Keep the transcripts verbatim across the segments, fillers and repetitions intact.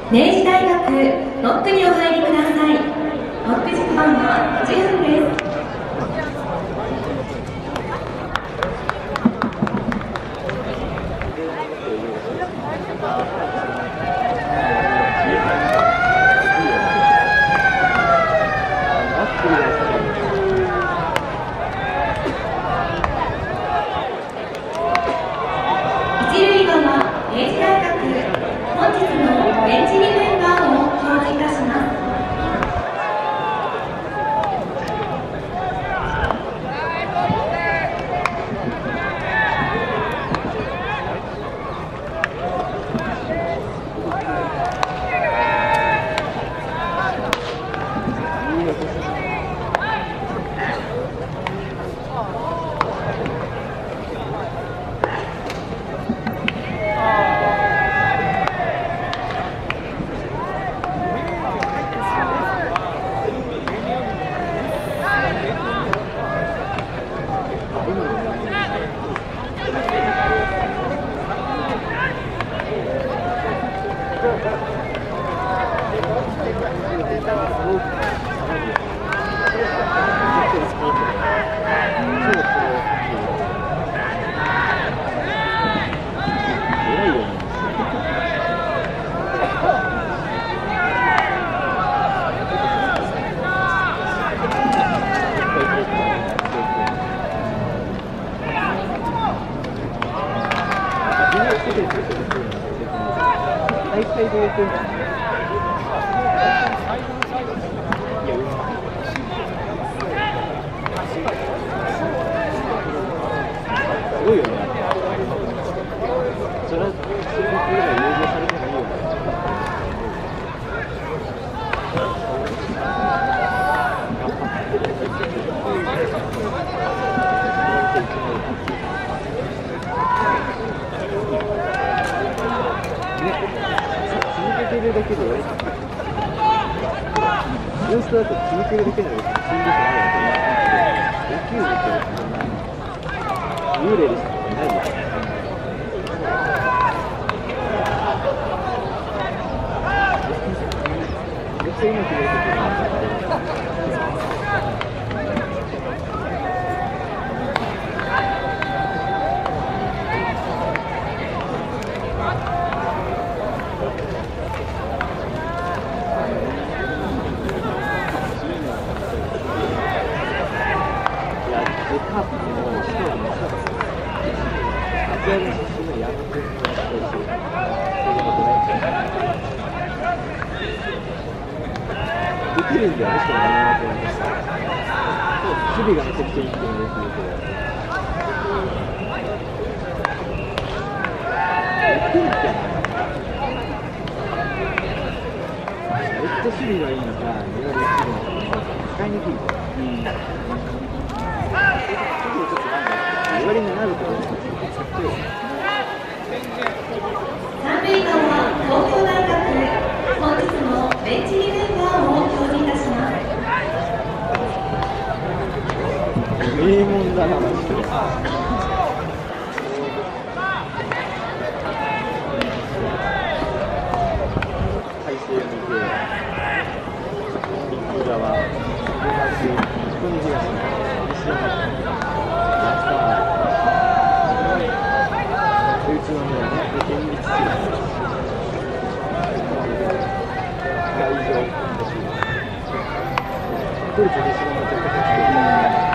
明治大学ノックにお入りください。ノック時間はじゅっぷんです。一塁側、明治大学、本日のベンチ入りメンバーを表示いたします。 すごいよね。それはそれでこれが優勝されてもいいよね。続けてるだけでブーストだと続けるだけではしんどくないよね。野球部ってそんな幽霊でしたってないよね。めっちゃうまくやるときはできるんだよね、しかも何もやってました。守備がめちゃくちゃいいっていうのができるけど。できるじゃない。めっちゃ守備がいいのか、見られるのか、使いにくい。うん。ちょっとなんか、言われになると思うんですけど、使ってよ。 三塁側、東京大学、本日のベンチ入りメンバーを表示いたします。 名門だな、マジで。体勢を見て、右側、右端、彦根東、西山、安田、宇都宮、県立市、会場、これちょっとそのままちょっと来て。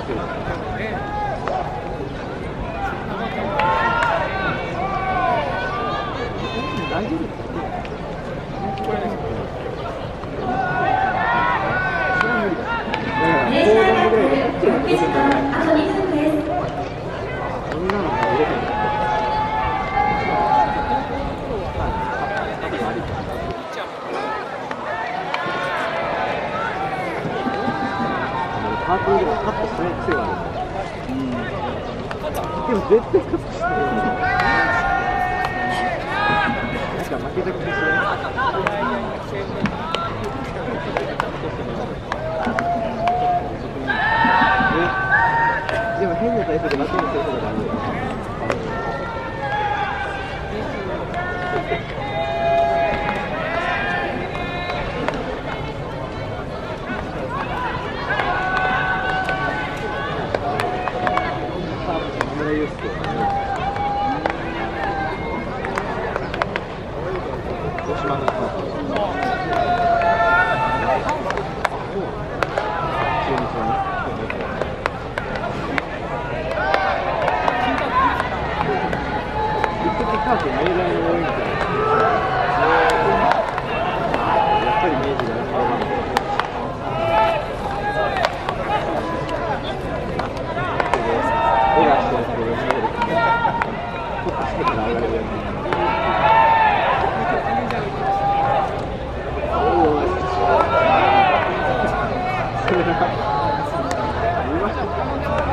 ける。大丈夫ですか？ 明治大学ろくじかんあとにふんです。 こんなのが入れてる。パークでもカットしない癖がある。うん。でも絶対カットしない。なんか負けた気がしない。でも変な体勢で負けにすることがある。 見ました。